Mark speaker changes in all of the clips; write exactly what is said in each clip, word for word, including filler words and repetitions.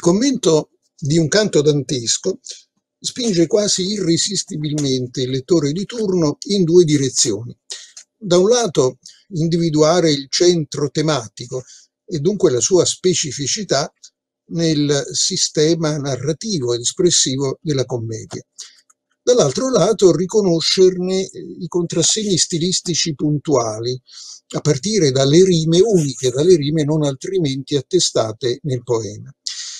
Speaker 1: commento di un canto dantesco spinge quasi irresistibilmente il lettore di turno in due direzioni. Da un lato, individuare il centro tematico e dunque la sua specificità nel sistema narrativo ed espressivo della commedia. Dall'altro lato, riconoscerne i contrassegni stilistici puntuali, a partire dalle rime uniche, dalle rime non altrimenti attestate nel poema.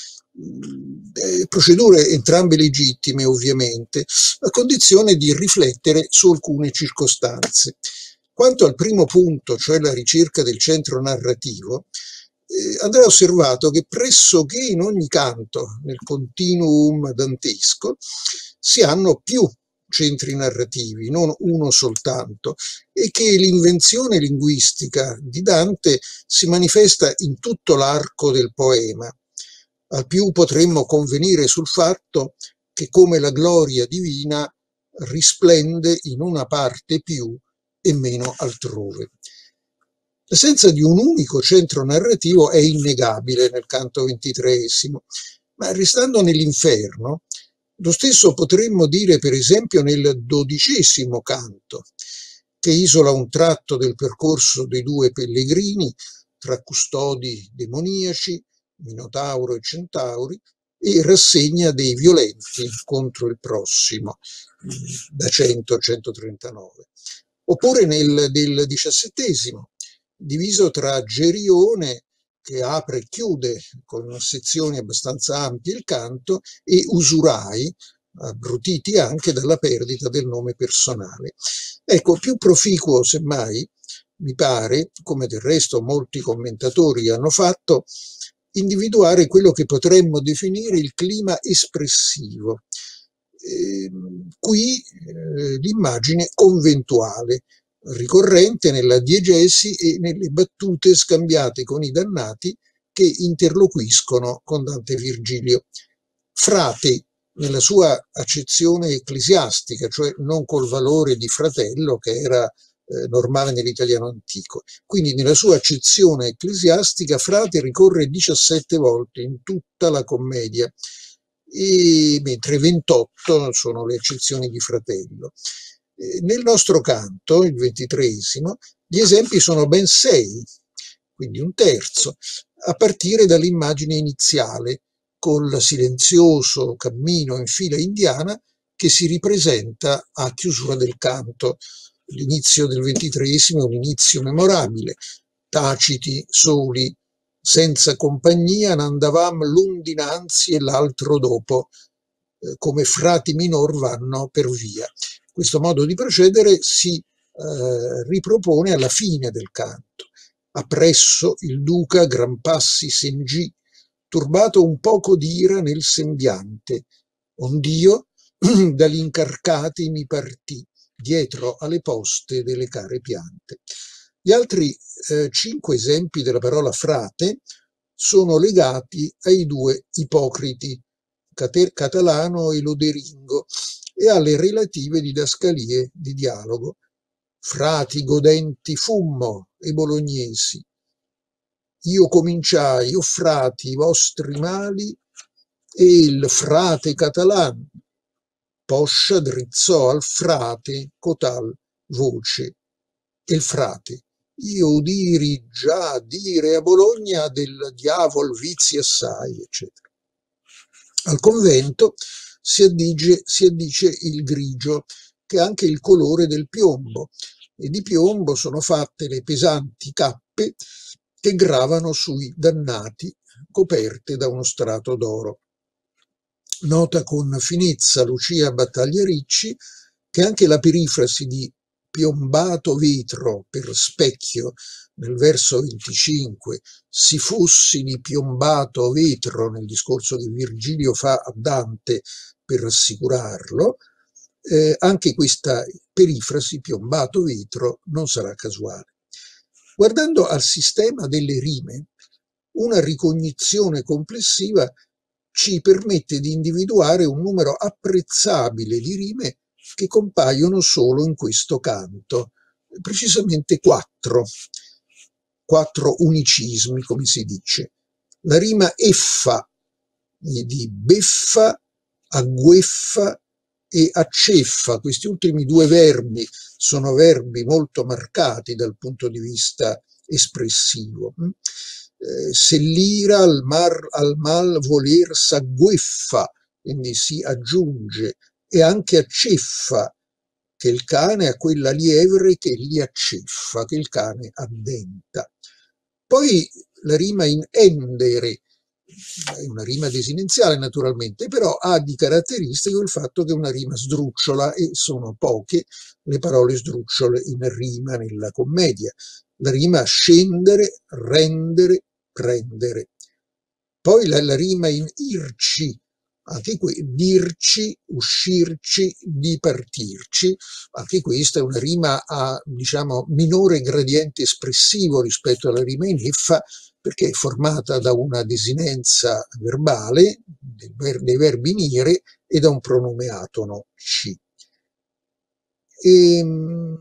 Speaker 1: Eh, procedure entrambe legittime, ovviamente, a condizione di riflettere su alcune circostanze. Quanto al primo punto, cioè la ricerca del centro narrativo, eh, andrà osservato che pressoché in ogni canto, nel continuum dantesco, si hanno più centri narrativi, non uno soltanto, e che l'invenzione linguistica di Dante si manifesta in tutto l'arco del poema. Al più potremmo convenire sul fatto che, come la gloria divina, risplende in una parte più e meno altrove. L'assenza di un unico centro narrativo è innegabile nel canto ventitreesimo, ma restando nell'inferno, lo stesso potremmo dire per esempio nel dodicesimo canto, che isola un tratto del percorso dei due pellegrini tra custodi demoniaci, Minotauro e Centauri, e rassegna dei violenti contro il prossimo, da cento a centotrentanove. Oppure nel del diciassettesimo, diviso tra Gerione, che apre e chiude con sezioni abbastanza ampie il canto, e Usurai, abbrutiti anche dalla perdita del nome personale. Ecco, più proficuo semmai, mi pare, come del resto molti commentatori hanno fatto, individuare quello che potremmo definire il clima espressivo. Eh, qui eh, l'immagine conventuale, ricorrente nella diegesi e nelle battute scambiate con i dannati che interloquiscono con Dante Virgilio. Frate, nella sua accezione ecclesiastica, cioè non col valore di fratello che era eh, normale nell'italiano antico. Quindi nella sua accezione ecclesiastica frate ricorre diciassette volte in tutta la commedia, e, mentre ventotto sono le accezioni di fratello. Nel nostro canto, il ventitreesimo, gli esempi sono ben sei, quindi un terzo, a partire dall'immagine iniziale, col silenzioso cammino in fila indiana che si ripresenta a chiusura del canto. L'inizio del ventitreesimo è un inizio memorabile, taciti, soli, senza compagnia, n'andavam l'un dinanzi e l'altro dopo, eh, come frati minor vanno per via. Questo modo di procedere si eh, ripropone alla fine del canto. Appresso il duca gran passi sengì, turbato un poco d'ira nel sembiante, ond'io dagli incarcati mi partì, dietro alle poste delle care piante. Gli altri eh, cinque esempi della parola frate sono legati ai due ipocriti, Catalano e Loderingo, e alle relative didascalie di dialogo. Frati godenti fummo e bolognesi, io cominciai, o frati, i vostri mali, e il frate Catalan poscia drizzò al frate cotal voce, e il frate, io udiri già dire a Bologna del diavol vizi assai, eccetera. Al convento si addice, si addice il grigio, che è anche il colore del piombo, e di piombo sono fatte le pesanti cappe che gravano sui dannati, coperte da uno strato d'oro. Nota con finezza Lucia Battaglia Ricci che anche la perifrasi di piombato vetro per specchio nel verso venticinque, si fossi di piombato vetro nel discorso che Virgilio fa a Dante per rassicurarlo, eh, anche questa perifrasi piombato vetro non sarà casuale. Guardando al sistema delle rime, una ricognizione complessiva ci permette di individuare un numero apprezzabile di rime che compaiono solo in questo canto, precisamente quattro, quattro unicismi, come si dice. La rima effa di beffa, aggueffa e acceffa. Questi ultimi due verbi sono verbi molto marcati dal punto di vista espressivo. Eh, se l'ira al, mar, al mal voler s'aggueffa, quindi si aggiunge, e anche acceffa, che il cane a quella lievre che gli acceffa, che il cane addenta. Poi la rima in endere, è una rima desinenziale naturalmente, però ha di caratteristico il fatto che è una rima sdrucciola e sono poche le parole sdrucciole in rima nella commedia. La rima scendere, rendere, prendere. Poi la, la rima in irci, anche qui dirci, uscirci, dipartirci, anche questa è una rima a, diciamo, minore gradiente espressivo rispetto alla rima in effa, perché è formata da una desinenza verbale, dei verbi in ire, e da un pronome atono ci. E,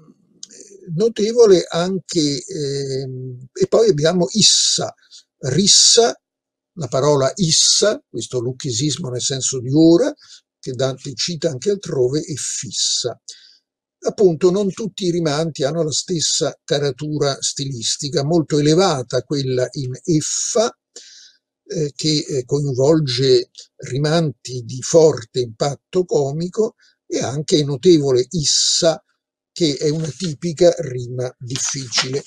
Speaker 1: notevole anche, eh, e poi abbiamo issa, rissa, la parola issa, questo lucchesismo nel senso di ora, che Dante cita anche altrove, e fissa. Appunto, non tutti i rimanti hanno la stessa caratura stilistica, molto elevata quella in effa, eh, che eh, coinvolge rimanti di forte impatto comico, e anche notevole issa, che è una tipica rima difficile.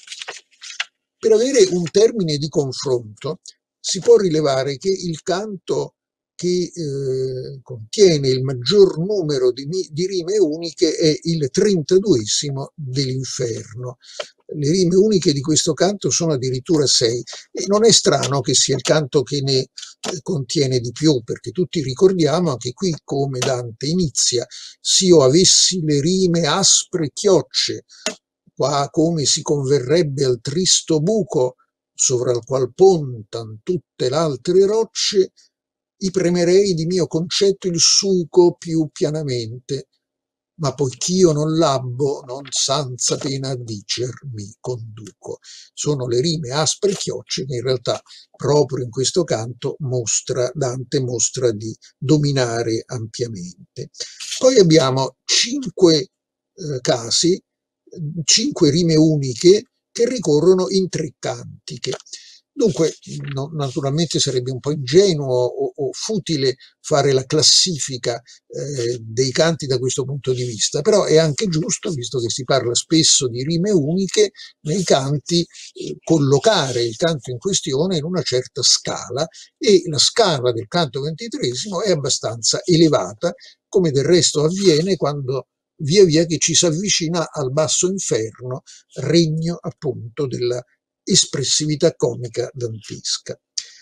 Speaker 1: Per avere un termine di confronto si può rilevare che il canto che eh, contiene il maggior numero di, di rime uniche è il trentaduesimo dell'Inferno. Le rime uniche di questo canto sono addirittura sei, e non è strano che sia il canto che ne eh, contiene di più, perché tutti ricordiamo anche qui come Dante inizia: s'io avessi le rime aspre chiocce, qua come si converrebbe al tristo buco, sovra il qual pontan tutte l'altre rocce, i premerei di mio concetto il suco più pianamente, ma poich'io non labbo, non sanza pena a dicer mi conduco. Sono le rime aspre chiocce che in realtà proprio in questo canto mostra, Dante mostra di dominare ampiamente. Poi abbiamo cinque eh, casi, cinque rime uniche che ricorrono in tre cantiche. Dunque, no, naturalmente sarebbe un po' ingenuo o, o futile fare la classifica eh, dei canti da questo punto di vista, però è anche giusto, visto che si parla spesso di rime uniche, nei canti eh, collocare il canto in questione in una certa scala, e la scala del canto ventitreesimo è abbastanza elevata, come del resto avviene quando via via che ci si avvicina al basso inferno, regno appunto della espressività comica dantesca.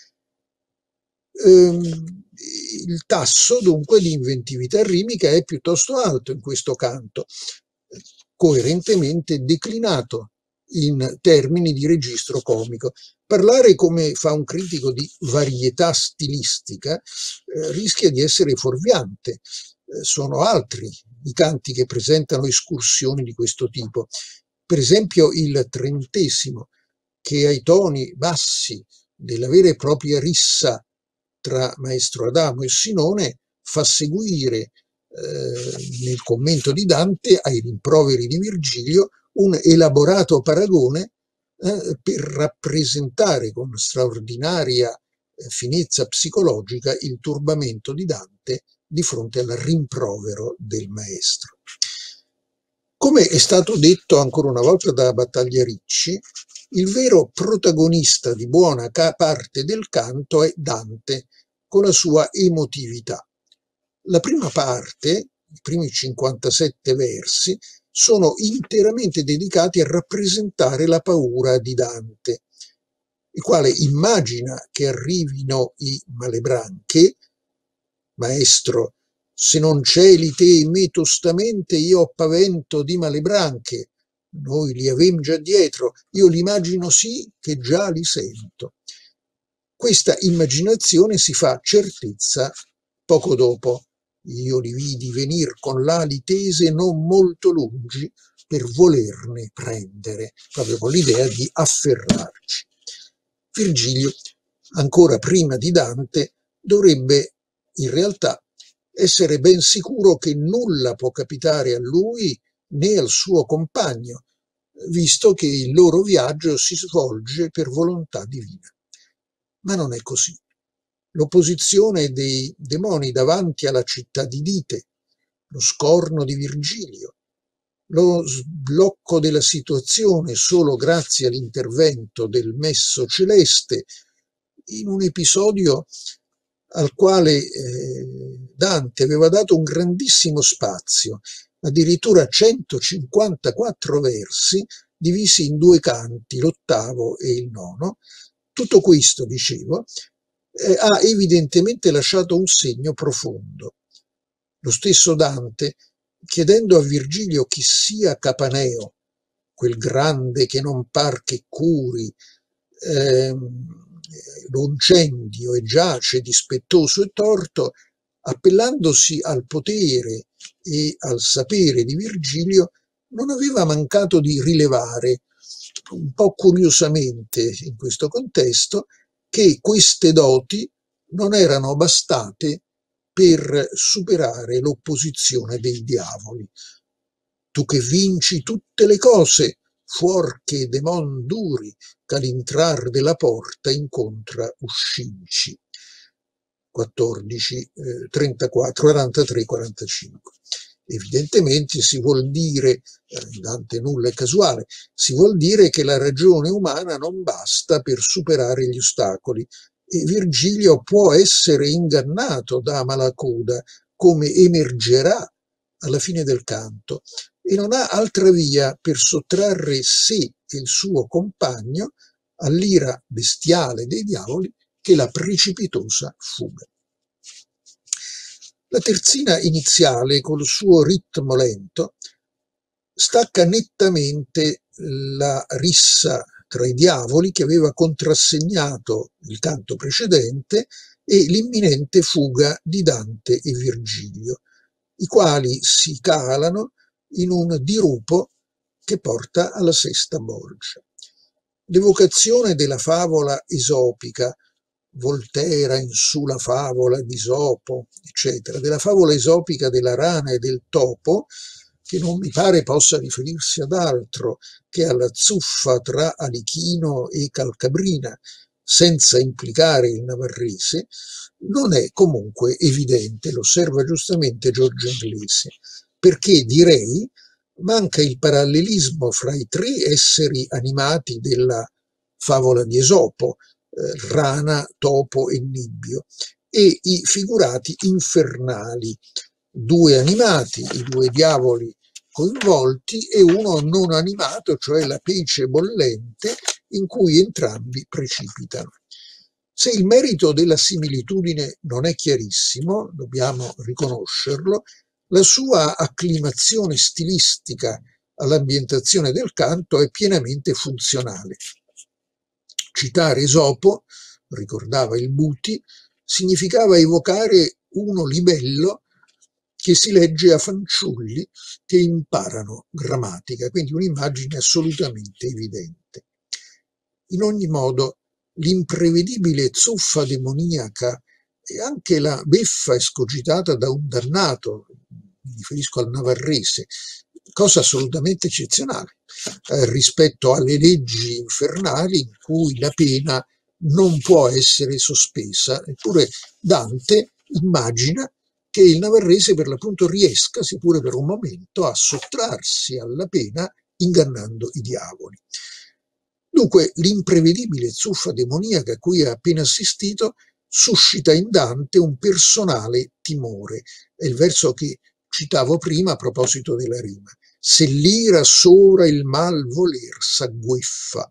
Speaker 1: Ehm, il tasso dunque di inventività rimica è piuttosto alto in questo canto, coerentemente declinato in termini di registro comico. Parlare, come fa un critico, di varietà stilistica eh, rischia di essere fuorviante. Eh, sono altri i canti che presentano escursioni di questo tipo. Per esempio il trentesimo, che ai toni bassi della vera e propria rissa tra Maestro Adamo e Sinone fa seguire eh, nel commento di Dante ai rimproveri di Virgilio un elaborato paragone eh, per rappresentare con straordinaria eh, finezza psicologica il turbamento di Dante di fronte al rimprovero del maestro. Come è stato detto ancora una volta da Battagliaricci, il vero protagonista di buona parte del canto è Dante, con la sua emotività. La prima parte, i primi cinquantasette versi, sono interamente dedicati a rappresentare la paura di Dante, il quale immagina che arrivino i malebranche. Maestro, se non celi te me tostamente, io ho pavento di malebranche. Noi li avem già dietro, io l'immagino sì che già li sento. Questa immaginazione si fa certezza poco dopo. Io li vidi venir con l'ali tese non molto lungi per volerne prendere, proprio con l'idea di afferrarci. Virgilio, ancora prima di Dante, dovrebbe in realtà essere ben sicuro che nulla può capitare a lui né al suo compagno, visto che il loro viaggio si svolge per volontà divina. Ma non è così. L'opposizione dei demoni davanti alla città di Dite, lo scorno di Virgilio, lo sblocco della situazione solo grazie all'intervento del messo celeste, in un episodio al quale eh, Dante aveva dato un grandissimo spazio, addirittura centocinquantaquattro versi divisi in due canti, l'ottavo e il nono. Tutto questo, dicevo, eh, ha evidentemente lasciato un segno profondo. Lo stesso Dante, chiedendo a Virgilio chi sia Capaneo, quel grande che non par che curi ehm, lo incendio e giace dispettoso e torto, appellandosi al potere e al sapere di Virgilio, non aveva mancato di rilevare, un po' curiosamente in questo contesto, che queste doti non erano bastate per superare l'opposizione dei diavoli. Tu che vinci tutte le cose, fuor che demon duri, qu'all'intrar della porta incontra uscinci. quattordici, eh, trentaquattro, quarantatré, quarantacinque. Evidentemente si vuol dire, eh, Dante nulla è casuale, si vuol dire che la ragione umana non basta per superare gli ostacoli e Virgilio può essere ingannato da Malacoda, come emergerà alla fine del canto, e non ha altra via per sottrarre sé e il suo compagno all'ira bestiale dei diavoli che la precipitosa fuga. La terzina iniziale, col suo ritmo lento, stacca nettamente la rissa tra i diavoli che aveva contrassegnato il canto precedente e l'imminente fuga di Dante e Virgilio, i quali si calano in un dirupo che porta alla sesta bolgia. L'evocazione della favola esopica, Volterra in su la favola di Isopo, eccetera, della favola esopica della rana e del topo, che non mi pare possa riferirsi ad altro che alla zuffa tra Alichino e Calcabrina, senza implicare il navarrese, non è comunque evidente, lo osserva giustamente Giorgio Inglese, perché direi manca il parallelismo fra i tre esseri animati della favola di Esopo, eh, rana, topo e nibbio, e i figurati infernali, due animati, i due diavoli coinvolti, e uno non animato, cioè la pece bollente, in cui entrambi precipitano. Se il merito della similitudine non è chiarissimo, dobbiamo riconoscerlo, la sua acclimazione stilistica all'ambientazione del canto è pienamente funzionale. Citare Esopo, ricordava il Buti, significava evocare uno libello che si legge a fanciulli che imparano grammatica, quindi un'immagine assolutamente evidente. In ogni modo, l'imprevedibile zuffa demoniaca e anche la beffa escogitata da un dannato, mi riferisco al navarrese, cosa assolutamente eccezionale eh, rispetto alle leggi infernali in cui la pena non può essere sospesa. Eppure Dante immagina che il navarrese per l'appunto riesca, seppure per un momento, a sottrarsi alla pena ingannando i diavoli. Dunque l'imprevedibile zuffa demoniaca a cui ha appena assistito suscita in Dante un personale timore. È il verso che citavo prima a proposito della rima. Se l'ira sovra il mal voler s'aggueffa,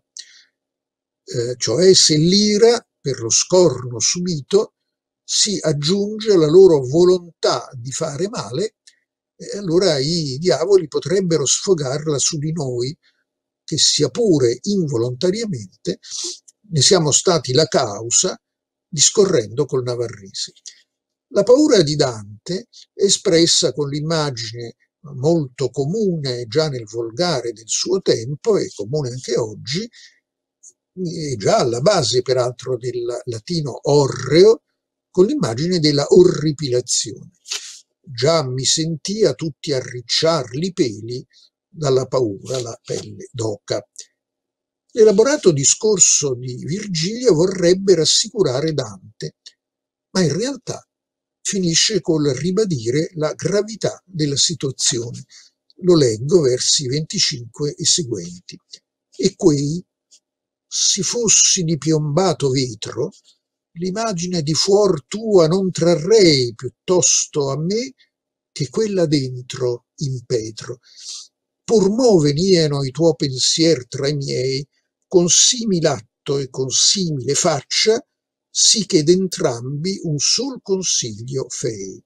Speaker 1: eh, cioè se l'ira per lo scorno subito si aggiunge alla loro volontà di fare male, e allora i diavoli potrebbero sfogarla su di noi, che sia pure involontariamente ne siamo stati la causa, discorrendo col navarrese. La paura di Dante è espressa con l'immagine molto comune già nel volgare del suo tempo e comune anche oggi, e già alla base peraltro del latino orreo, con l'immagine della orripilazione. Già mi sentia tutti arricciarli i peli dalla paura, la pelle d'oca. L'elaborato discorso di Virgilio vorrebbe rassicurare Dante, ma in realtà finisce col ribadire la gravità della situazione. Lo leggo, versi venticinque e seguenti. E quei, si fossi di piombato vetro, l'immagine di fuor tua non trarrei piuttosto a me che quella dentro impetro. Pur mo venieno i tuoi pensier tra i miei, con simile atto e con simile faccia, sì che d'entrambi un sol consiglio fei.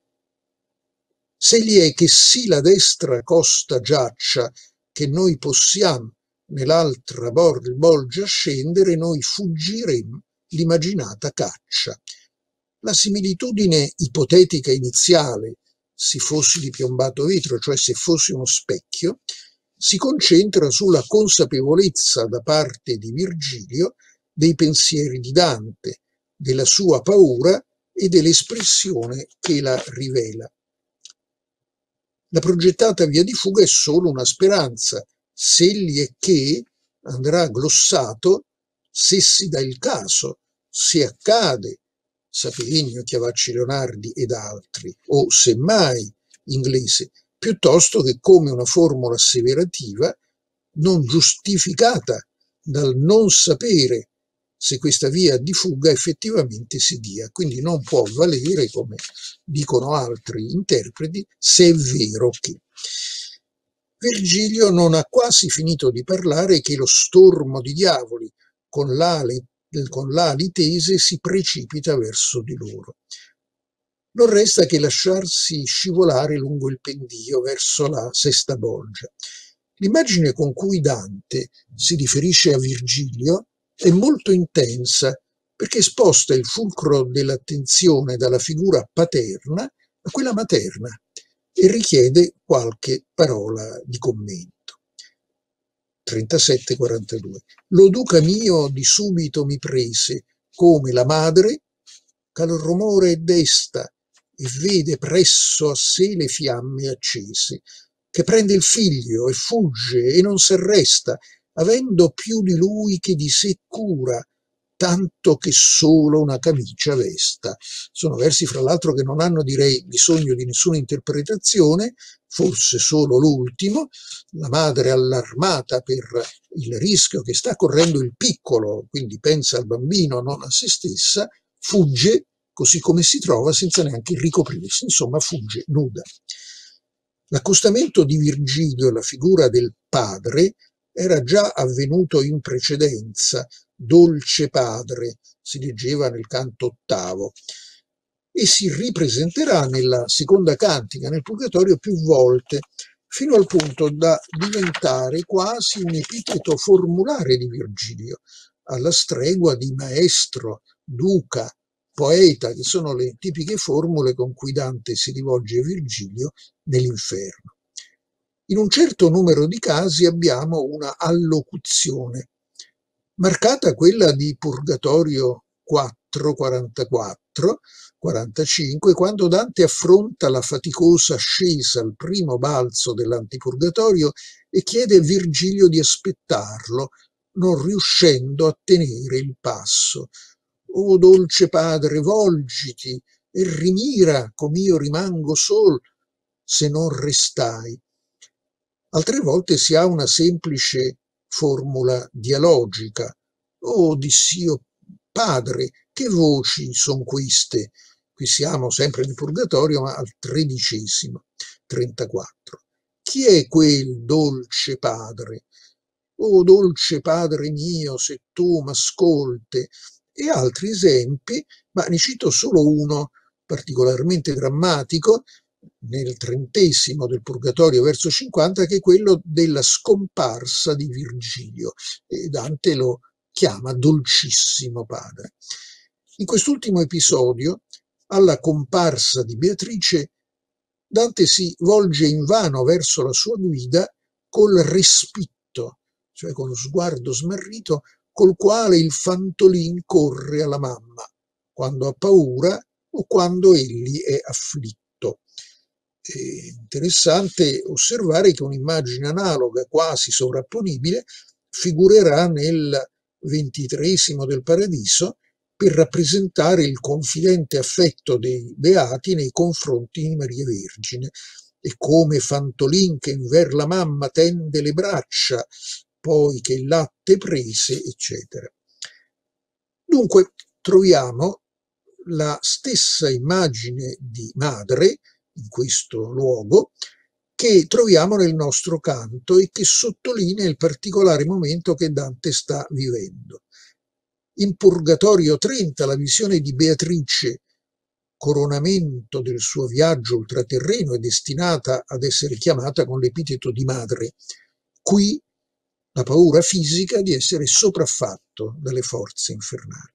Speaker 1: Se gli è che sì la destra costa giaccia, che noi possiamo nell'altra bolgia scendere, noi fuggirem l'immaginata caccia. La similitudine ipotetica iniziale, se fossi di piombato vetro, cioè se fossi uno specchio, si concentra sulla consapevolezza da parte di Virgilio dei pensieri di Dante, della sua paura e dell'espressione che la rivela. La progettata via di fuga è solo una speranza, se egli è che andrà glossato se si dà il caso, se accade, Sapegno, Chiavacci Leonardi ed altri, o semmai inglese, piuttosto che come una formula asseverativa non giustificata dal non sapere se questa via di fuga effettivamente si dia. Quindi non può valere, come dicono altri interpreti, se è vero che. Virgilio non ha quasi finito di parlare che lo stormo di diavoli con l'ali, con l'ali tese si precipita verso di loro. Non resta che lasciarsi scivolare lungo il pendio verso la sesta bolgia. L'immagine con cui Dante si riferisce a Virgilio è molto intensa perché sposta il fulcro dell'attenzione dalla figura paterna a quella materna e richiede qualche parola di commento. trentasette quarantadue. Lo duca mio di subito mi prese come la madre che al rumore desta e vede presso a sé le fiamme accese, che prende il figlio e fugge e non s'arresta, avendo più di lui che di sé cura, tanto che solo una camicia vesta. Sono versi, fra l'altro, che non hanno, direi, bisogno di nessuna interpretazione, forse solo l'ultimo. La madre allarmata per il rischio che sta correndo il piccolo, quindi pensa al bambino, non a se stessa, fugge così come si trova senza neanche ricoprirsi, insomma fugge nuda. L'accostamento di Virgilio alla figura del padre era già avvenuto in precedenza, dolce padre, si leggeva nel canto ottavo, e si ripresenterà nella seconda cantica, nel Purgatorio, più volte, fino al punto da diventare quasi un epiteto formulare di Virgilio, alla stregua di maestro, duca, poeta, che sono le tipiche formule con cui Dante si rivolge a Virgilio nell'Inferno. In un certo numero di casi abbiamo una allocuzione, marcata quella di Purgatorio quattro, quarantaquattro, quarantacinque, quando Dante affronta la faticosa ascesa al primo balzo dell'antipurgatorio e chiede a Virgilio di aspettarlo, non riuscendo a tenere il passo. O dolce padre, volgiti e rimira com'io rimango sol, se non restai. Altre volte si ha una semplice formula dialogica. O diss'io padre, che voci son queste? Qui siamo sempre nel Purgatorio, ma al tredicesimo, trentaquattro. Chi è quel dolce padre? O dolce padre mio, se tu m'ascolte, e altri esempi, ma ne cito solo uno particolarmente drammatico, nel trentesimo del Purgatorio, verso cinquanta, che è quello della scomparsa di Virgilio, e Dante lo chiama dolcissimo padre. In quest'ultimo episodio, alla comparsa di Beatrice, Dante si volge invano verso la sua guida col respitto, cioè con lo sguardo smarrito, col quale il fantolin corre alla mamma. quando ha paura o quando egli è afflitto. È interessante osservare che un'immagine analoga, quasi sovrapponibile, figurerà nel ventitreesimo del Paradiso per rappresentare il confidente affetto dei beati nei confronti di Maria Vergine, e come Fantolin che inver la mamma tende le braccia, poi che il latte prese, eccetera. Dunque troviamo la stessa immagine di madre in questo luogo che troviamo nel nostro canto e che sottolinea il particolare momento che Dante sta vivendo. In Purgatorio trenta, la visione di Beatrice, coronamento del suo viaggio ultraterreno, è destinata ad essere chiamata con l'epiteto di madre. Qui la paura fisica di essere sopraffatto dalle forze infernali.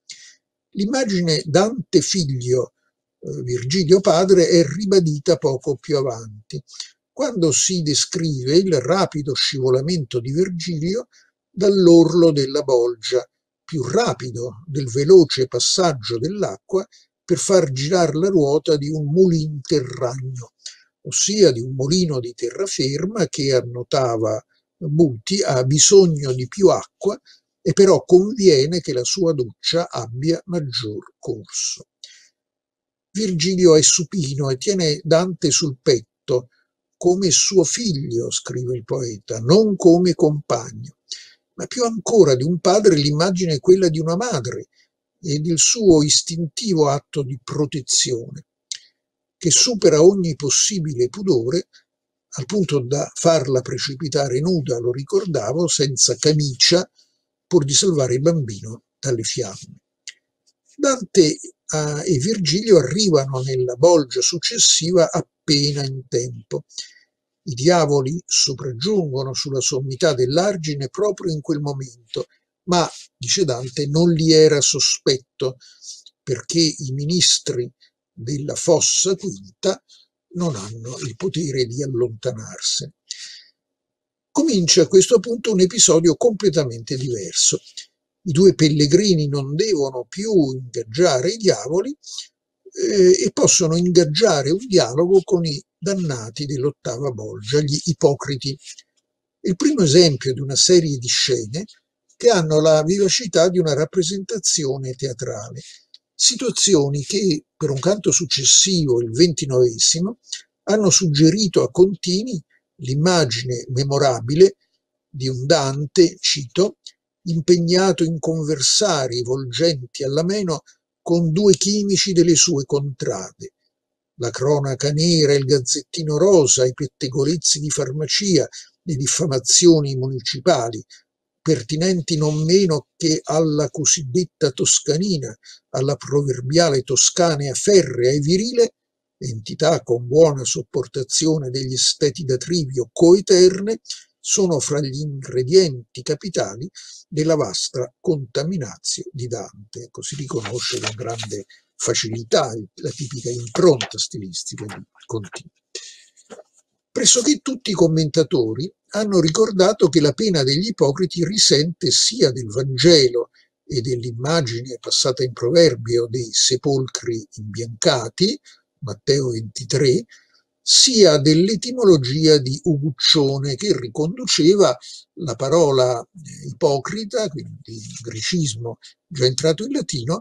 Speaker 1: L'immagine Dante figlio, Virgilio padre è ribadita poco più avanti, quando si descrive il rapido scivolamento di Virgilio dall'orlo della bolgia, più rapido del veloce passaggio dell'acqua per far girare la ruota di un mulin terragno, ossia di un mulino di terraferma che, annotava Buti, ha bisogno di più acqua e però conviene che la sua doccia abbia maggior corso. Virgilio è supino e tiene Dante sul petto come suo figlio, scrive il poeta, non come compagno. Ma più ancora di un padre l'immagine è quella di una madre e del suo istintivo atto di protezione, che supera ogni possibile pudore, al punto da farla precipitare nuda, lo ricordavo, senza camicia, pur di salvare il bambino dalle fiamme. Dante e Virgilio arrivano nella bolgia successiva appena in tempo. I diavoli sopraggiungono sulla sommità dell'argine proprio in quel momento, ma, dice Dante, non gli era sospetto, perché i ministri della fossa quinta non hanno il potere di allontanarsene. Comincia a questo punto un episodio completamente diverso. I due pellegrini non devono più ingaggiare i diavoli eh, e possono ingaggiare un dialogo con i dannati dell'ottava bolgia, gli ipocriti. Il primo esempio di una serie di scene che hanno la vivacità di una rappresentazione teatrale, situazioni che per un canto successivo, il ventinovesimo, hanno suggerito a Contini l'immagine memorabile di un Dante, cito, impegnato in conversari volgenti alla meno con due chimici delle sue contrade, la cronaca nera, il gazzettino rosa, i pettegolezzi di farmacia, le diffamazioni municipali, pertinenti non meno che alla cosiddetta toscanina, alla proverbiale toscanea ferrea e virile, entità con buona sopportazione degli esteti da trivio coeterne, sono fra gli ingredienti capitali della vasta contaminazio di Dante. Ecco, si riconosce con grande facilità la tipica impronta stilistica di Contini. Pressoché tutti i commentatori hanno ricordato che la pena degli ipocriti risente sia del Vangelo e dell'immagine passata in proverbio dei sepolcri imbiancati, Matteo ventitré, sia dell'etimologia di Uguccione, che riconduceva la parola ipocrita, quindi il grecismo già entrato in latino,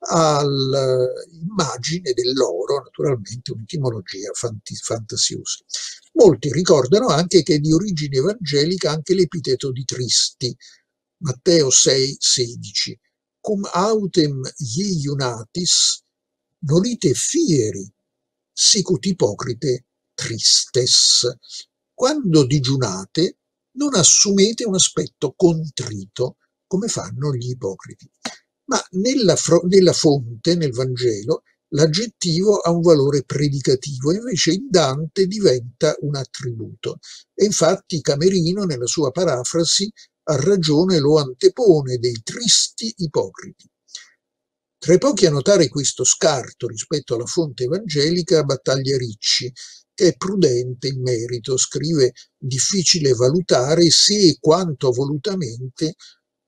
Speaker 1: all'immagine dell'oro, naturalmente un'etimologia fantasiosa. Molti ricordano anche che è di origine evangelica anche l'epiteto di tristi, Matteo sei sedici, cum autem iunatis nolite fieri, sicut ipocrite tristes. Quando digiunate non assumete un aspetto contrito come fanno gli ipocriti. Ma nella, nella fonte, nel Vangelo, l'aggettivo ha un valore predicativo, invece in Dante diventa un attributo. E infatti Camerino, nella sua parafrasi, a ragione lo antepone dei tristi ipocriti. Tra i pochi a notare questo scarto rispetto alla fonte evangelica, battaglia Ricci, che è prudente in merito, scrive: difficile valutare se e quanto volutamente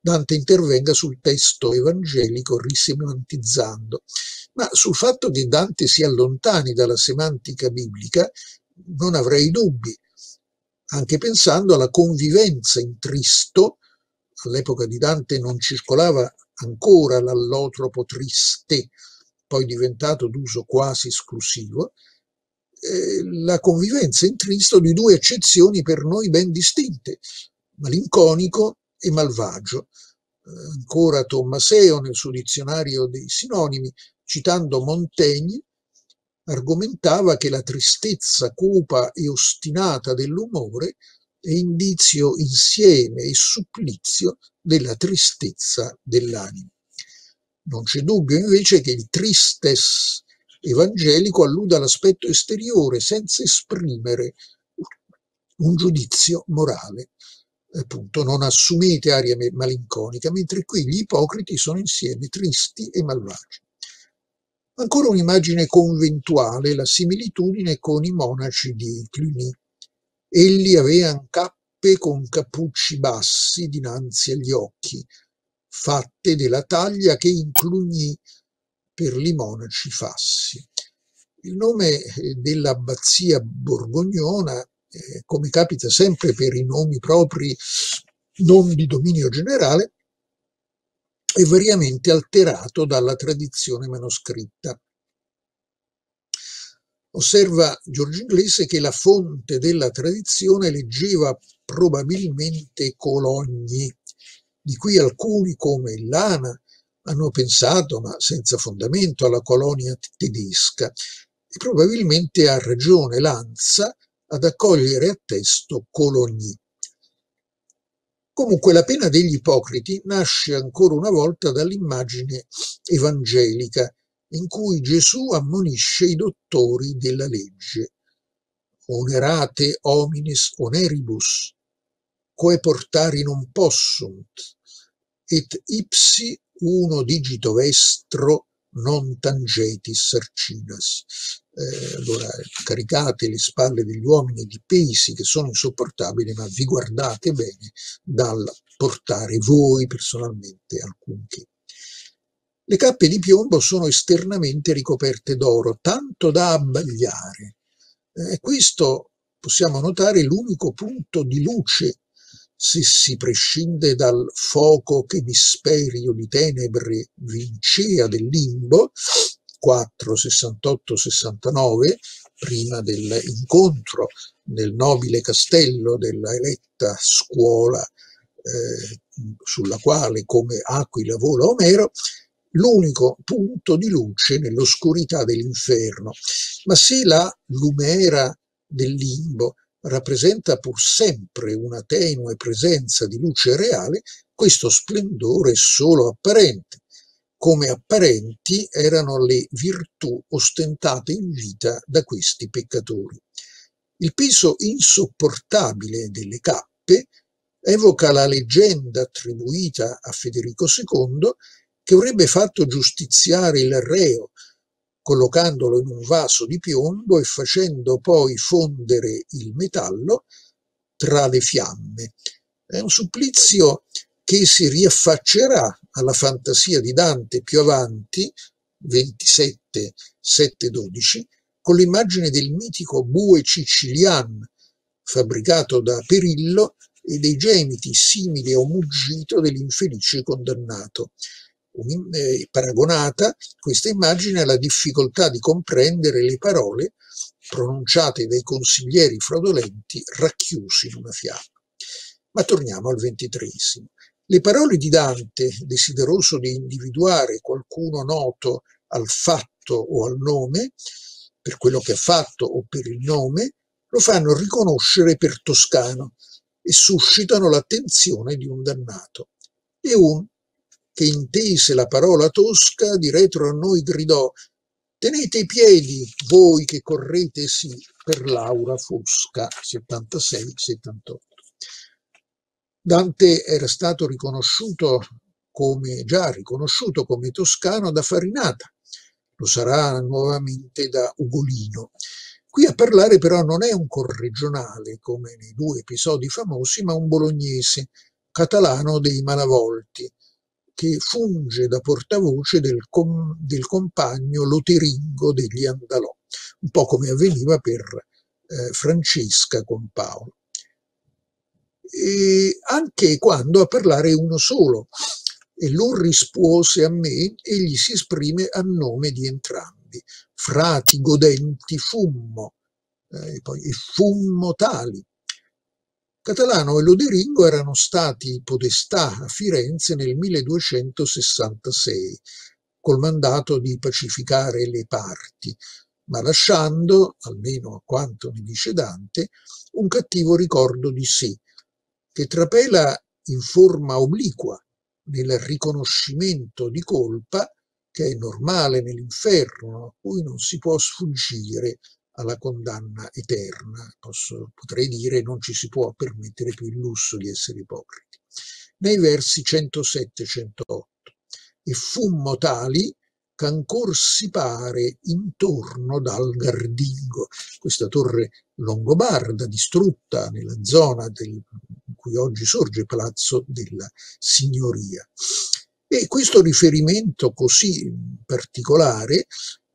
Speaker 1: Dante intervenga sul testo evangelico risemantizzando, ma sul fatto che Dante si allontani dalla semantica biblica non avrei dubbi, anche pensando alla convivenza in Tristo. All'epoca di Dante non circolava ancora l'allotropo triste, poi diventato d'uso quasi esclusivo, eh, la convivenza in Tristo di due accezioni per noi ben distinte, malinconico e malvagio. Eh, ancora Tommaseo nel suo dizionario dei sinonimi, citando Montaigne, argomentava che la tristezza cupa e ostinata dell'umore è indizio insieme e supplizio della tristezza dell'animo. Non c'è dubbio invece che il tristes evangelico alluda all'aspetto esteriore senza esprimere un giudizio morale. Appunto, non assumete aria malinconica, mentre qui gli ipocriti sono insieme tristi e malvagi. Ancora un'immagine conventuale, la similitudine con i monaci di Cluny. Egli avean cappe con cappucci bassi dinanzi agli occhi, fatte della taglia che in Cluny per li monaci fassi. Il nome dell'abbazia borgognona, eh, come capita sempre per i nomi propri non di dominio generale, è variamente alterato dalla tradizione manoscritta. Osserva Giorgio Inglese che la fonte della tradizione leggeva probabilmente Cologni, di cui alcuni, come Lana, hanno pensato, ma senza fondamento, alla colonia tedesca, e probabilmente ha ragione Lanza ad accogliere a testo Cologny. Comunque la pena degli ipocriti nasce ancora una volta dall'immagine evangelica in cui Gesù ammonisce i dottori della legge. Onerate homines oneribus, quae portari non possunt, et ipsi uno digito vestro non tangetis sarcinas. Eh, allora caricate le spalle degli uomini di pesi che sono insopportabili, ma vi guardate bene dal portare voi personalmente alcunché. Le cappe di piombo sono esternamente ricoperte d'oro, tanto da abbagliare. Eh, questo possiamo notare l'unico punto di luce, se si prescinde dal foco che misperio di tenebre vincea del limbo, quattro sessantotto sessantanove, prima dell'incontro nel nobile castello della eletta scuola eh, sulla quale come aquila vola Omero, l'unico punto di luce nell'oscurità dell'inferno. Ma se la lumera del limbo rappresenta pur sempre una tenue presenza di luce reale, questo splendore è solo apparente, come apparenti erano le virtù ostentate in vita da questi peccatori. Il peso insopportabile delle cappe evoca la leggenda attribuita a Federico secondo che avrebbe fatto giustiziare il reo, collocandolo in un vaso di piombo e facendo poi fondere il metallo tra le fiamme. È un supplizio che si riaffaccerà alla fantasia di Dante più avanti, ventisette, sette dodici, con l'immagine del mitico bue Cicilian, fabbricato da Perillo, e dei gemiti simili a un muggito dell'infelice condannato. Un, eh, paragonata questa immagine alla difficoltà di comprendere le parole pronunciate dai consiglieri fraudolenti racchiusi in una fiamma. Ma torniamo al ventitreesimo. Le parole di Dante, desideroso di individuare qualcuno noto al fatto o al nome, per quello che ha fatto o per il nome, lo fanno riconoscere per toscano e suscitano l'attenzione di un dannato. E un che intese la parola tosca, di retro a noi gridò: tenete i piedi, voi che correte sì per l'aura fosca. settantasei settantotto. Dante era stato riconosciuto come, già riconosciuto come toscano da Farinata, lo sarà nuovamente da Ugolino. Qui a parlare però non è un corregionale, come nei due episodi famosi, ma un bolognese, Catalano dei Malavolti, che funge da portavoce del, com, del compagno Loteringo degli Andalò, un po' come avveniva per eh, Francesca con Paolo. E anche quando a parlare uno solo, e non rispose a me, egli si esprime a nome di entrambi. Frati godenti fummo, eh, e poi e fummo tali. Catalano e Loderingo erano stati podestà a Firenze nel milleduecentosessantasei, col mandato di pacificare le parti, ma lasciando, almeno a quanto ne dice Dante, un cattivo ricordo di sé, che trapela in forma obliqua nel riconoscimento di colpa che è normale nell'inferno, a cui non si può sfuggire alla condanna eterna. Posso, potrei dire non ci si può permettere più il lusso di essere ipocriti. Nei versi centosette centootto. E fummo tali ch'ancor si pare intorno dal Gardingo, questa torre longobarda distrutta nella zona del, in cui oggi sorge Palazzo della Signoria. E questo riferimento così particolare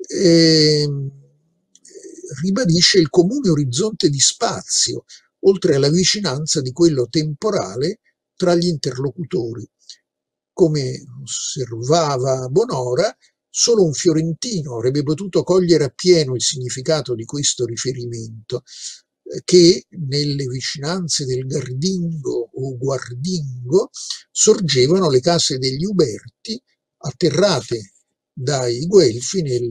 Speaker 1: eh, ribadisce il comune orizzonte di spazio, oltre alla vicinanza di quello temporale tra gli interlocutori. Come osservava Bonora, solo un fiorentino avrebbe potuto cogliere appieno il significato di questo riferimento, che nelle vicinanze del Gardingo o Guardingo sorgevano le case degli Uberti, atterrate dai Guelfi nel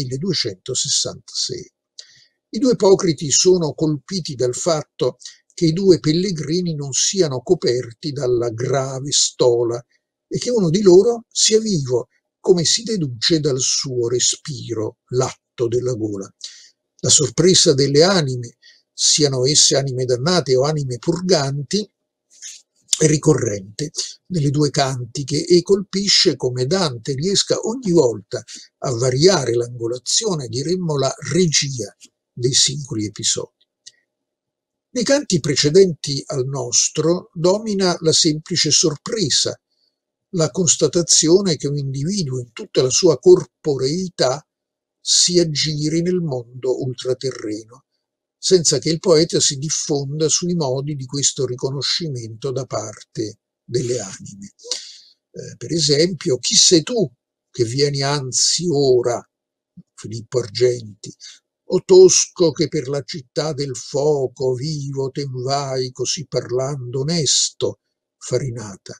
Speaker 1: milleduecentosessantasei. I due ipocriti sono colpiti dal fatto che i due pellegrini non siano coperti dalla grave stola e che uno di loro sia vivo, come si deduce dal suo respiro, l'atto della gola. La sorpresa delle anime, siano esse anime dannate o anime purganti, è ricorrente nelle due cantiche e colpisce come Dante riesca ogni volta a variare l'angolazione, diremmo la regia dei singoli episodi. Nei canti precedenti al nostro domina la semplice sorpresa, la constatazione che un individuo in tutta la sua corporeità si aggiri nel mondo ultraterreno, senza che il poeta si diffonda sui modi di questo riconoscimento da parte delle anime. Eh, per esempio, chi sei tu che vieni anzi ora, Filippo Argenti, o tosco che per la città del fuoco vivo ten vai così parlando onesto, Farinata.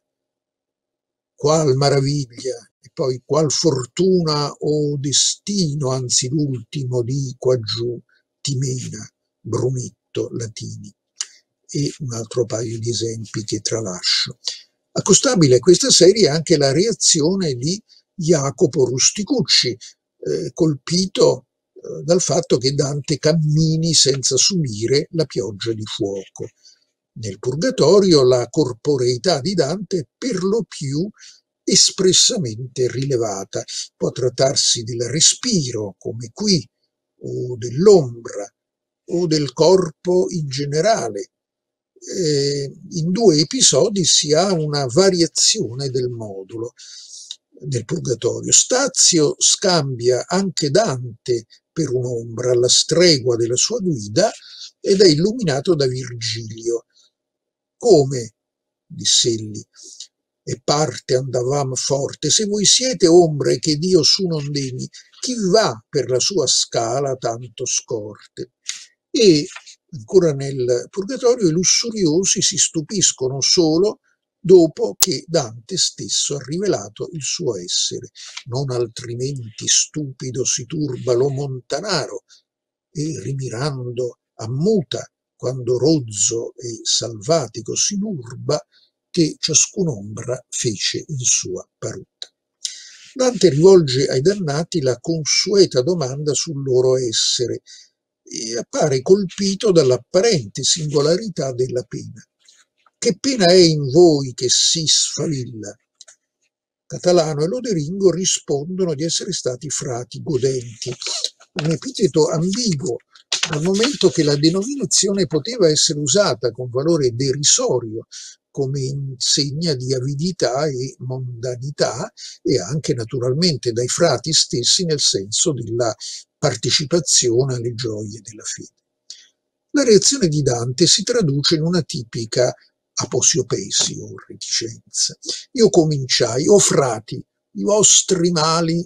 Speaker 1: Qual maraviglia e poi qual fortuna o destino, anzi l'ultimo di quaggiù ti mena, Brunetto, Latini, e un altro paio di esempi che tralascio. Accostabile a questa serie è anche la reazione di Jacopo Rusticucci, eh, colpito eh, dal fatto che Dante cammini senza subire la pioggia di fuoco. Nel Purgatorio la corporeità di Dante è per lo più espressamente rilevata. Può trattarsi del respiro, come qui, o dell'ombra, o del corpo in generale. Eh, in due episodi si ha una variazione del modulo del Purgatorio. Stazio scambia anche Dante per un'ombra alla stregua della sua guida ed è illuminato da Virgilio. Come, diss'egli, e parte andavam forte, se voi siete ombre che Dio su non degni, chi va per la sua scala tanto scorte? E ancora nel Purgatorio i lussuriosi si stupiscono solo dopo che Dante stesso ha rivelato il suo essere. Non altrimenti stupido si turba lo montanaro e rimirando ammuta quando rozzo e salvatico si turba che ciascun'ombra fece in sua paruta. Dante rivolge ai dannati la consueta domanda sul loro essere e appare colpito dall'apparente singolarità della pena. Che pena è in voi che si sfavilla? Catalano e Loderingo rispondono di essere stati frati godenti, un epiteto ambiguo, dal momento che la denominazione poteva essere usata con valore derisorio come insegna di avidità e mondanità, e anche naturalmente dai frati stessi nel senso della partecipazione alle gioie della fede. La reazione di Dante si traduce in una tipica aposiopesi o reticenza. Io cominciai, o frati, i vostri mali,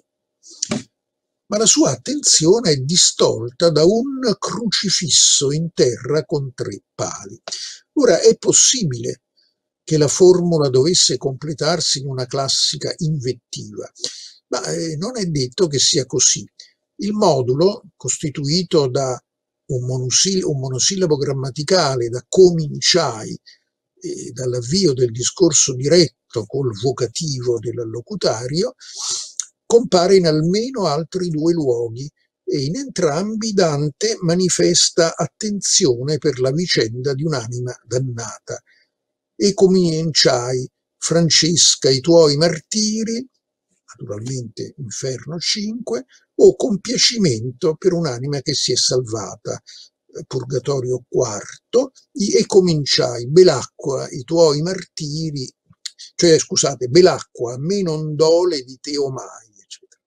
Speaker 1: ma la sua attenzione è distolta da un crucifisso in terra con tre pali. Ora, è possibile che la formula dovesse completarsi in una classica invettiva, ma eh, non è detto che sia così. Il modulo, costituito da un, monosil- un monosillabo grammaticale, da cominciai, e dall'avvio del discorso diretto col vocativo dell'allocutario, compare in almeno altri due luoghi, e in entrambi Dante manifesta attenzione per la vicenda di un'anima dannata. E cominciai, Francesca, i tuoi martiri, naturalmente Inferno cinque, o compiacimento per un'anima che si è salvata, Purgatorio quarto, e cominciai, Belacqua, i tuoi martiri, cioè scusate, Belacqua, a me non dole di te omai, eccetera.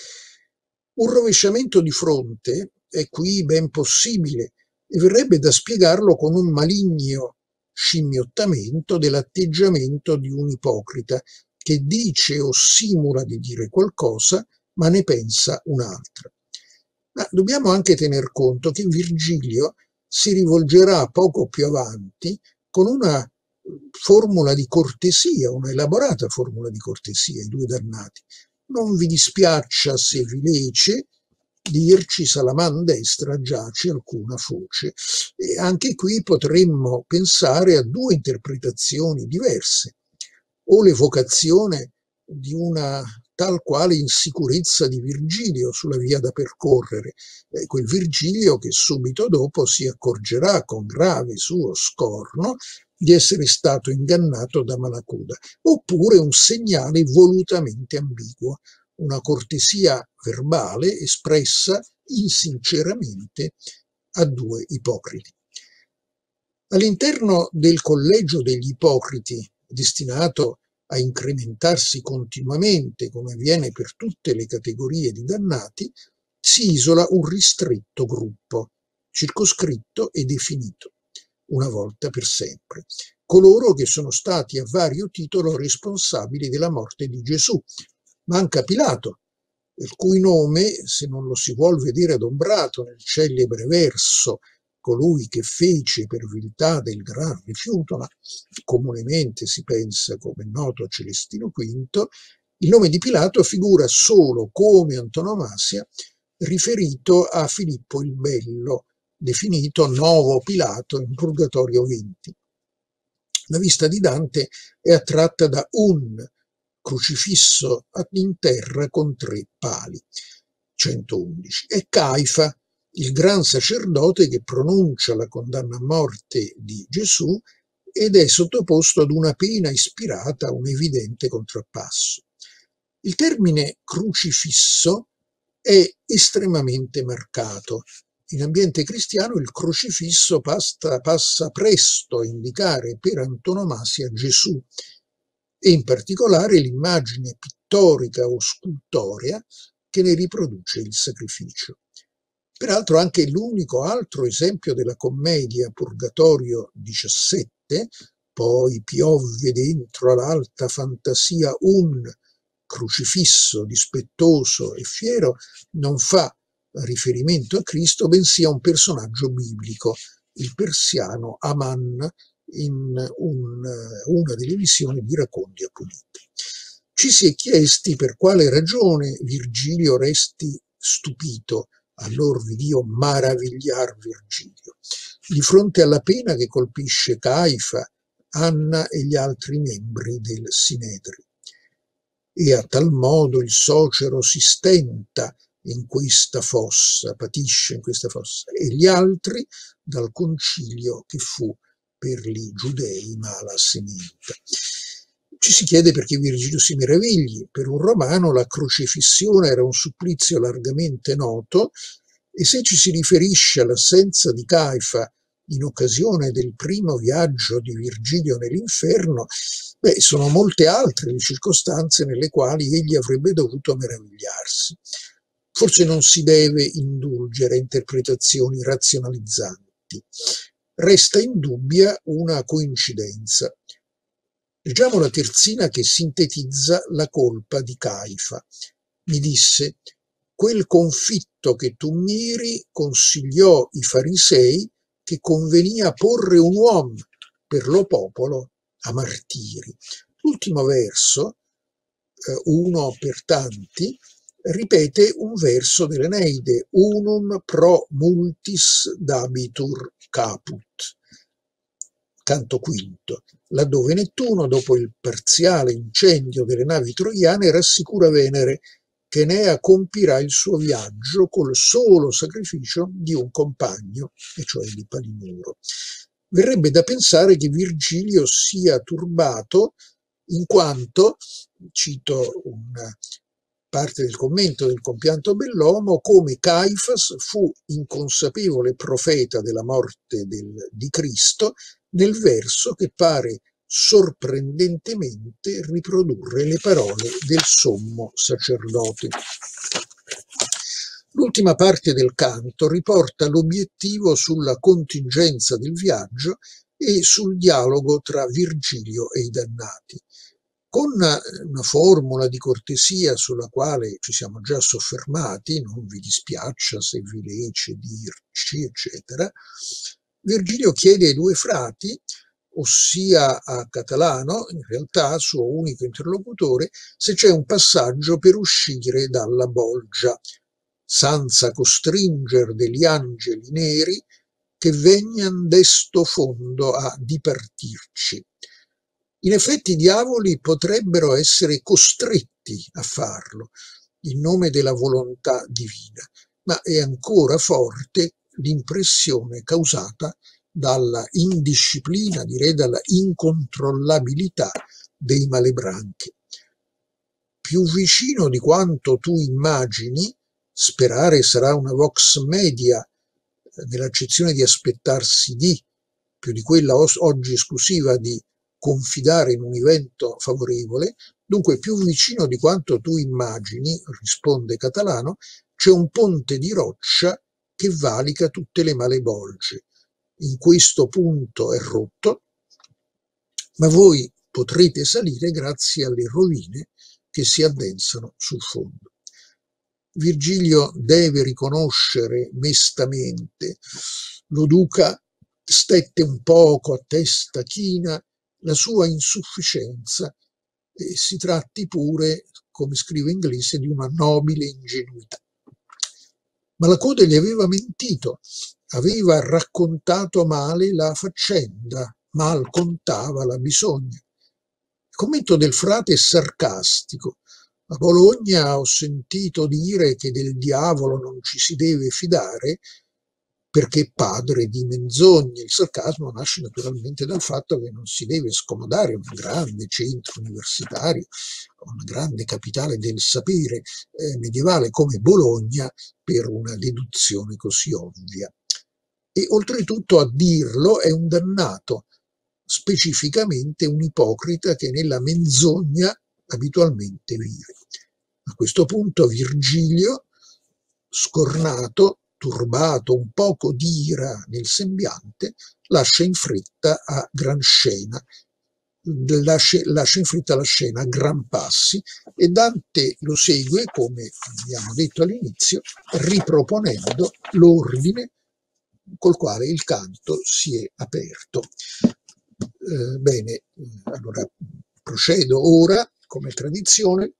Speaker 1: Un rovesciamento di fronte è qui ben possibile e verrebbe da spiegarlo con un maligno scimmiottamento dell'atteggiamento di un ipocrita che dice o simula di dire qualcosa ma ne pensa un'altra. Ma dobbiamo anche tener conto che Virgilio si rivolgerà poco più avanti con una formula di cortesia, una elaborata formula di cortesia ai due dannati. Non vi dispiaccia se vi lece dirci salaman destra giace alcuna foce. E anche qui potremmo pensare a due interpretazioni diverse, o l'evocazione di una tal quale insicurezza di Virgilio sulla via da percorrere, eh, quel Virgilio che subito dopo si accorgerà con grave suo scorno di essere stato ingannato da Malacoda, oppure un segnale volutamente ambiguo, una cortesia verbale espressa insinceramente a due ipocriti. All'interno del collegio degli ipocriti, destinato a incrementarsi continuamente, come avviene per tutte le categorie di dannati, si isola un ristretto gruppo, circoscritto e definito, una volta per sempre, coloro che sono stati a vario titolo responsabili della morte di Gesù. Manca Pilato, il cui nome, se non lo si vuol vedere adombrato nel celebre verso colui che fece per viltà del gran rifiuto, ma comunemente si pensa come noto a Celestino quinto, il nome di Pilato figura solo come antonomasia riferito a Filippo il Bello, definito Novo Pilato in Purgatorio venti. La vista di Dante è attratta da un crocifisso in terra con tre pali, centoundici. È Caifa, il gran sacerdote che pronuncia la condanna a morte di Gesù ed è sottoposto ad una pena ispirata a un evidente contrappasso. Il termine crocifisso è estremamente marcato. In ambiente cristiano il crocifisso passa, passa presto a indicare per antonomasia Gesù, e in particolare l'immagine pittorica o scultorea che ne riproduce il sacrificio. Peraltro anche l'unico altro esempio della commedia Purgatorio diciassette, poi piovve dentro all'alta fantasia un crocifisso dispettoso e fiero, non fa riferimento a Cristo, bensì a un personaggio biblico, il persiano Aman, in un, una delle visioni di Racondi Apulite. Ci si è chiesti per quale ragione Virgilio resti stupito, allor vi dio maravigliar Virgilio, di fronte alla pena che colpisce Caifa, Anna e gli altri membri del Sinedrio. E a tal modo il socero si stenta in questa fossa, patisce in questa fossa, e gli altri dal concilio che fu per li giudei mala sementa. Ci si chiede perché Virgilio si meravigli. Per un romano la crocefissione era un supplizio largamente noto, e se ci si riferisce all'assenza di Caifa in occasione del primo viaggio di Virgilio nell'inferno, beh, sono molte altre le circostanze nelle quali egli avrebbe dovuto meravigliarsi. Forse non si deve indulgere a interpretazioni razionalizzanti. Resta indubbia una coincidenza. Leggiamo la terzina che sintetizza la colpa di Caifa. Mi disse: quel confitto che tu miri consigliò i farisei che convenia porre un uomo per lo popolo a martiri. L'ultimo verso, eh, uno per tanti, ripete un verso dell'Eneide: unum pro multis dabitur caput, canto quinto, laddove Nettuno, dopo il parziale incendio delle navi troiane, rassicura Venere che Enea compirà il suo viaggio col solo sacrificio di un compagno, e cioè di Palinuro. Verrebbe da pensare che Virgilio sia turbato in quanto, cito una parte del commento del compianto Bellomo, come Caifas fu inconsapevole profeta della morte del, di Cristo nel verso che pare sorprendentemente riprodurre le parole del sommo sacerdote. L'ultima parte del canto riporta l'obiettivo sulla contingenza del viaggio e sul dialogo tra Virgilio e i dannati. Con una formula di cortesia sulla quale ci siamo già soffermati, non vi dispiaccia se vi lecce dirci, eccetera, Virgilio chiede ai due frati, ossia a Catalano, in realtà suo unico interlocutore, se c'è un passaggio per uscire dalla bolgia, senza costringer degli angeli neri che vegnan desto fondo a dipartirci. In effetti i diavoli potrebbero essere costretti a farlo in nome della volontà divina, ma è ancora forte l'impressione causata dalla indisciplina, direi dalla incontrollabilità dei malebranchi. Più vicino di quanto tu immagini, sperare sarà una vox media, nell'accezione di aspettarsi di, più di quella oggi esclusiva di confidare in un evento favorevole, dunque più vicino di quanto tu immagini, risponde Catalano, c'è un ponte di roccia che valica tutte le male bolge. In questo punto è rotto, ma voi potrete salire grazie alle rovine che si addensano sul fondo. Virgilio deve riconoscere mestamente, lo duca stette un poco a testa china, la sua insufficienza, e si tratti pure, come scrive Inglese, di una nobile ingenuità. Ma la coda gli aveva mentito, aveva raccontato male la faccenda, mal contava la bisogna. Il commento del frate è sarcastico. A Bologna ho sentito dire che del diavolo non ci si deve fidare perché è padre di menzogne. Il sarcasmo nasce naturalmente dal fatto che non si deve scomodare un grande centro universitario, una grande capitale del sapere eh, medievale come Bologna per una deduzione così ovvia. E oltretutto a dirlo è un dannato, specificamente un ipocrita che nella menzogna abitualmente vive. A questo punto Virgilio, scornato, turbato, un poco di ira nel sembiante, lascia in fretta a gran scena, lascia, lascia in fretta la scena a gran passi, e Dante lo segue, come abbiamo detto all'inizio, riproponendo l'ordine col quale il canto si è aperto. Eh, bene, allora procedo ora, come tradizione,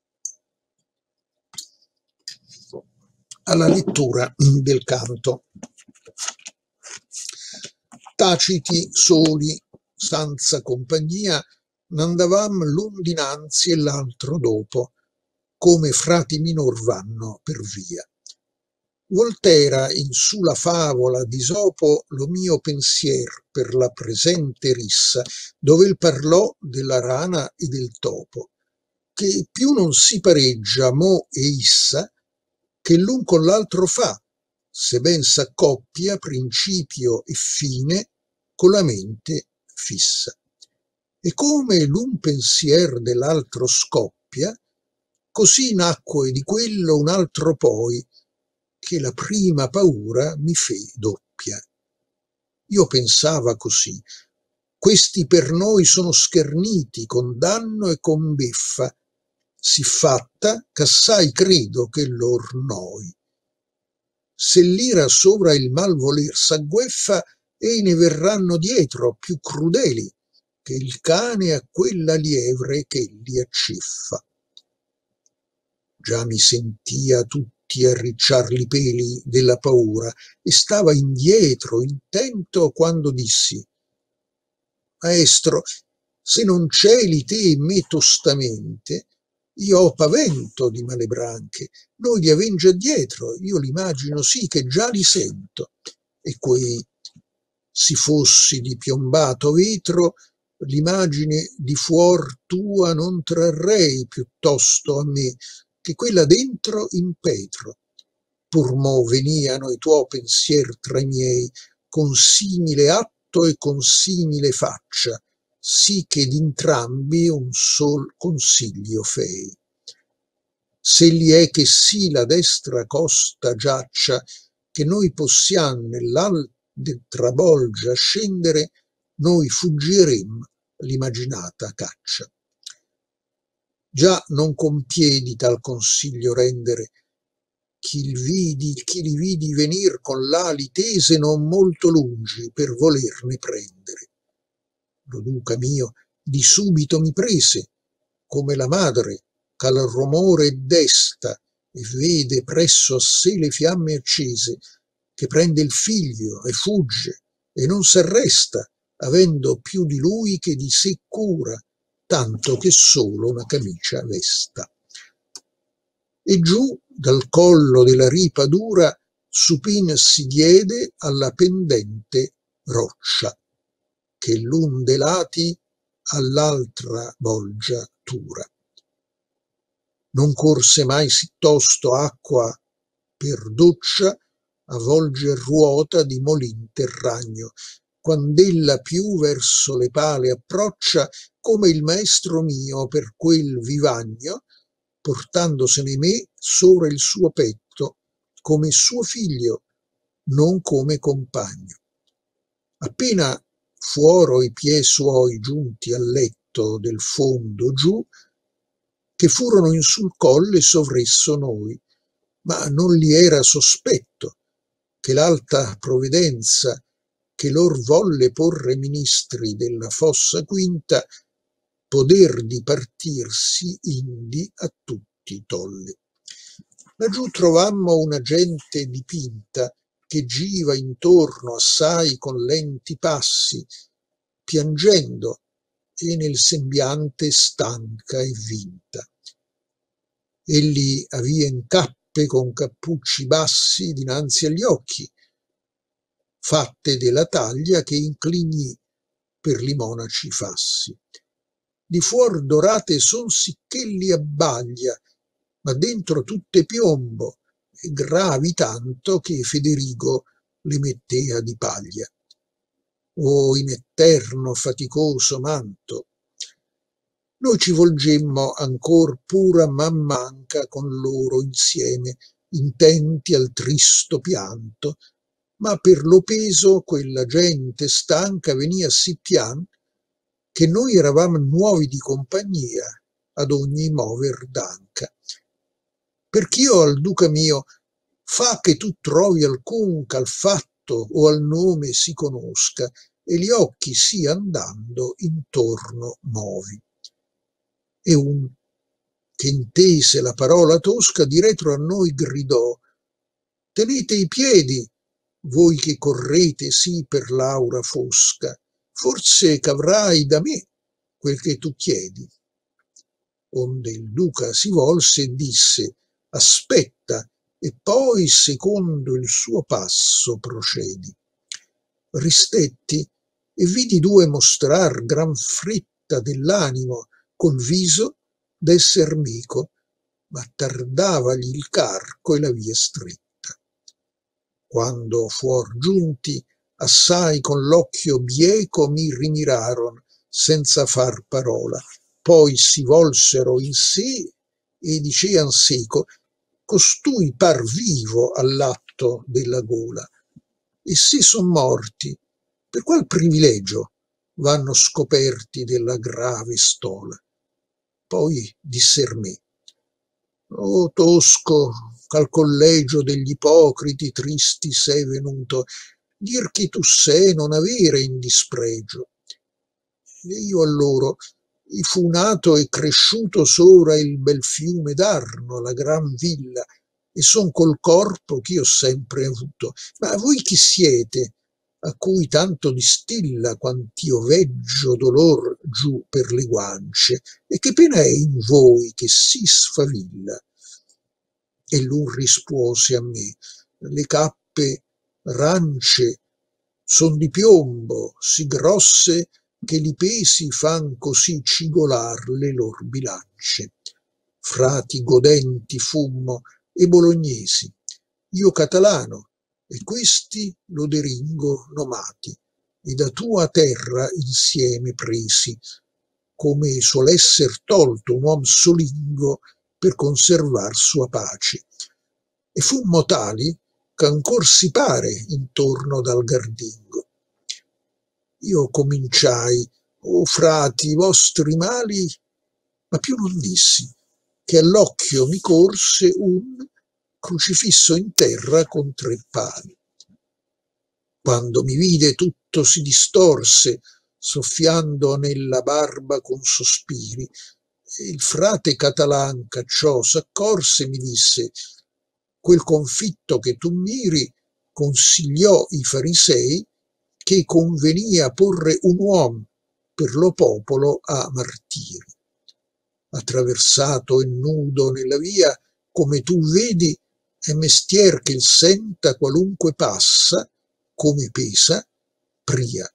Speaker 1: alla lettura del canto. Taciti, soli, senza compagnia, n'andavam l'un dinanzi e l'altro dopo, come frati minor vanno per via. Volterra in su la favola d'Isopo lo mio pensier per la presente rissa, dove il parlò della rana e del topo, che più non si pareggia mo e issa, che l'un con l'altro fa, se ben s'accoppia principio e fine con la mente fissa. E come l'un pensier dell'altro scoppia, così nacque di quello un altro poi, che la prima paura mi fe doppia. Io pensava così: questi per noi sono scherniti con danno e con beffa, sì fatta ch'assai credo che lor noi. Se l'ira sovra il mal voler s'aggueffa, ei ne verranno dietro più crudeli che il cane a quella lievre ch'egli acciffa. Già mi sentia tutti arricciar li peli della paura e stava indietro intento quando dissi: maestro, se non celi te e me tostamente, io ho pavento di male branche, noi li aven già dietro, io l'immagino sì che già li sento, e quei si fossi di piombato vetro, l'immagine di fuor tua non trarrei piuttosto a me, che quella dentro impetro. Pur mo veniano i tuoi pensier tra i miei, con simile atto e con simile faccia, sì che d'intrambi un sol consiglio fei. S'egli è che sì la destra costa giaccia, che noi possiam nell'altra bolgia scendere, noi fuggirem l'immaginata caccia. Già non con piedi tal consiglio rendere, chi li vidi, chi li vidi venir con l'ali tese non molto lungi per volerne prendere. Lo duca mio di subito mi prese, come la madre ch'al romore desta e vede presso a sé le fiamme accese, che prende il figlio e fugge e non s'arresta, avendo più di lui che di sé cura, tanto che solo una camicia vesta. E giù dal collo della ripa dura supin si diede alla pendente roccia, che l'un de lati all'altra bolgia tura. Non corse mai sì tosto acqua per doccia a volger ruota di molin terragno, quand'ella più verso le pale approccia, come il maestro mio per quel vivagno, portandosene me sopra il suo petto, come suo figlio, non come compagno. Appena fuoro i piè suoi giunti al letto del fondo giù, che furono in sul colle sovresso noi, ma non li era sospetto che l'alta provvidenza che lor volle porre ministri della fossa quinta, poder dipartirsi indi a tutti tolle. Laggiù trovammo una gente dipinta che giva intorno assai con lenti passi, piangendo e nel sembiante stanca e vinta. Egli avien cappe con cappucci bassi dinanzi agli occhi, fatte della taglia che inclignì per li monaci fassi. Di fuor dorate son sicchelli abbaglia, ma dentro tutte piombo, e gravi tanto che Federigo le mettea di paglia. O in eterno faticoso manto! Noi ci volgemmo ancor pura man manca con loro insieme, intenti al tristo pianto, ma per lo peso quella gente stanca venia sì pian che noi eravam nuovi di compagnia ad ogni mover d'anca. Perch'io al duca mio fa che tu trovi alcun ch'al fatto o al nome si conosca, e gli occhi sì andando intorno movi. E un che intese la parola tosca di retro a noi gridò: tenete i piedi, voi che correte sì per l'aura fosca, forse ch'avrai da me quel che tu chiedi. Onde il duca si volse e disse: aspetta, e poi secondo il suo passo procedi. Ristetti e vidi due mostrar gran fretta dell'animo col viso d'esser meco, ma tardavagli il carco e la via stretta. Quando fuor giunti, assai con l'occhio bieco mi rimiraron, senza far parola. Poi si volsero in sé e dicean seco: costui par vivo all'atto della gola. E se son morti, per qual privilegio vanno scoperti della grave stola? Poi disser me: o tosco, ch'al collegio degli ipocriti tristi sei venuto, dir chi tu sei non avere in dispregio. E io a loro i fu nato e cresciuto sovra il bel fiume d'Arno, la gran villa, e son col corpo ch'io sempre avuto. Ma voi chi siete, a cui tanto distilla quant'io veggio dolor giù per le guance, e che pena è in voi che si sfavilla? E l'un rispuose a me: le cappe rance son di piombo, sì grosse che li pesi fan così cigolar le lor bilance. Frati godenti fummo e bolognesi, io catalano, e questi loderingo nomati, e da tua terra insieme presi, come suol esser tolto un uom solingo per conservar sua pace. E fummo tali ch'ancor si pare intorno dal gardingo. Io cominciai: o frati, i vostri mali, ma più non dissi, che all'occhio mi corse un crucifisso in terra con tre pali. Quando mi vide tutto si distorse, soffiando nella barba con sospiri, e il frate Catalan c'acciò s'accorse e mi disse: quel confitto che tu miri consigliò i farisei che convenia porre un uom per lo popolo a martiri. Attraversato e nudo nella via, come tu vedi, è mestier che il senta qualunque passa, come pesa, pria.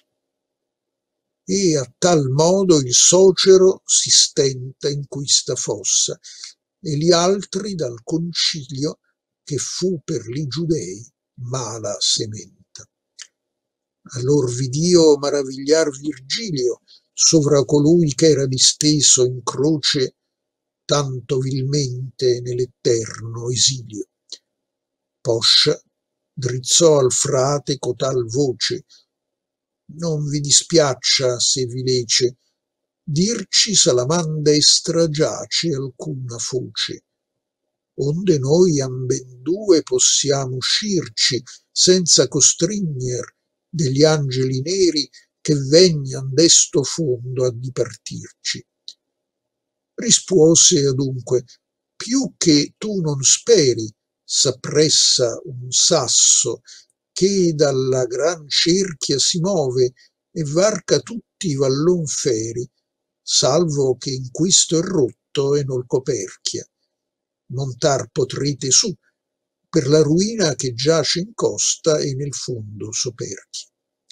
Speaker 1: E a tal modo il socero si stenta in quista fossa, e gli altri dal concilio, che fu per li giudei mala sementa. Allor vid'io maravigliar Virgilio sovra colui ch'era disteso in croce tanto vilmente nell'eterno esilio. Poscia drizzò al frate cotal voce: non vi dispiaccia se vi lece dirci s'alamanda estra giace alcuna foce, onde noi ambendue possiamo uscirci senza costrigner degli angeli neri che vegnan desto fondo a dipartirci. Rispuose adunque: più che tu non speri s'appressa un sasso che dalla gran cerchia si move e varca tutti i vallon feri, salvo che in questo è rotto e nol coperchia. Montar potrete su, per la ruina che giace in costa e nel fondo soperchia.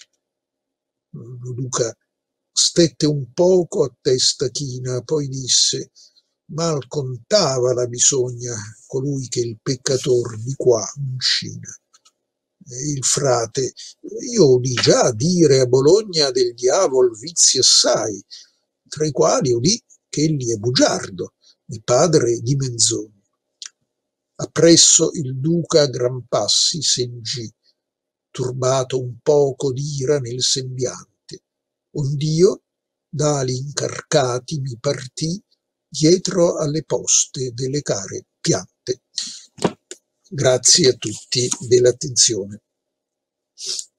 Speaker 1: Lo duca stette un poco a testa china, poi disse: mal contava la bisogna colui che il peccator di qua uncina. E il frate: io udì già dire a Bologna del diavol vizi assai, tra i quali udì ch'egli è bugiardo e padre di menzogna. Appresso il duca a gran passi sen gì, turbato un poco d'ira nel sembiante, ond'io d'ali incarcati mi partì dietro alle poste delle care piante. Grazie a tutti dell'attenzione.